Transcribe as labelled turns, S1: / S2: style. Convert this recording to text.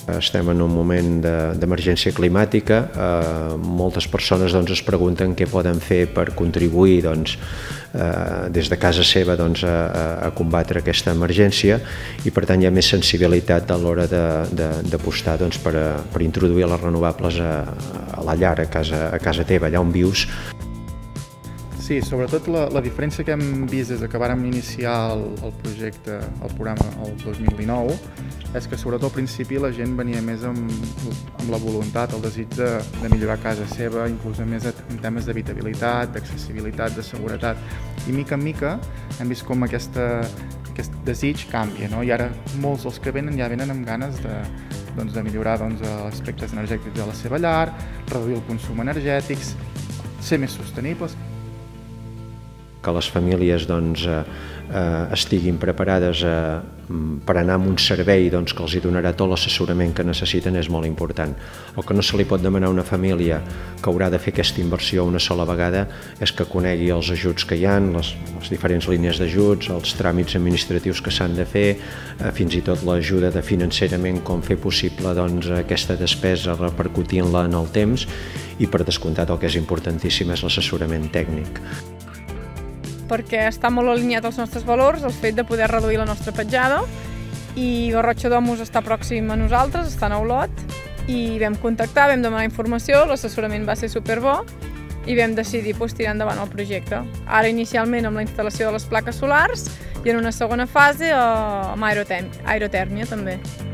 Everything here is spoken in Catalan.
S1: Estem en un moment d'emergència climàtica. Moltes persones es pregunten què poden fer per contribuir des de casa seva a combatre aquesta emergència, i per tant hi ha més sensibilitat a l'hora d'apostar per introduir les renovables a la llar, a casa teva, allà on vius.
S2: Sí, sobretot la diferència que hem vist des que vàrem iniciar el projecte, el programa, el 2019, és que sobretot al principi la gent venia més amb la voluntat, el desig de millorar casa seva, inclús més en temes d'habitabilitat, d'accessibilitat, de seguretat. I mica en mica hem vist com aquest desig canvia, no? I ara molts dels que venen ja venen amb ganes de millorar els aspectes energètics de la seva llar, reduir el consum energètic, ser més sostenibles.
S1: Que les famílies estiguin preparades per anar amb un servei que els donarà tot l'assessorament que necessiten és molt important. El que no se li pot demanar a una família que haurà de fer aquesta inversió una sola vegada és que conegui els ajuts que hi ha, les diferents línies d'ajuts, els tràmits administratius que s'han de fer, fins i tot l'ajuda de financerament, com fer possible aquesta despesa, repercutint-la en el temps, i per descomptat el que és importantíssim és l'assessorament tècnic.
S3: Perquè està molt alineat als nostres valors, el fet de poder reduir la nostra petjada, i Garrotxa Domus està pròxim a nosaltres, està a Olot, i vam contactar, vam demanar informació, l'assessorament va ser superbo i vam decidir tirar endavant el projecte. Ara inicialment amb la instal·lació de les plaques solars i en una segona fase amb aerotèrmia també.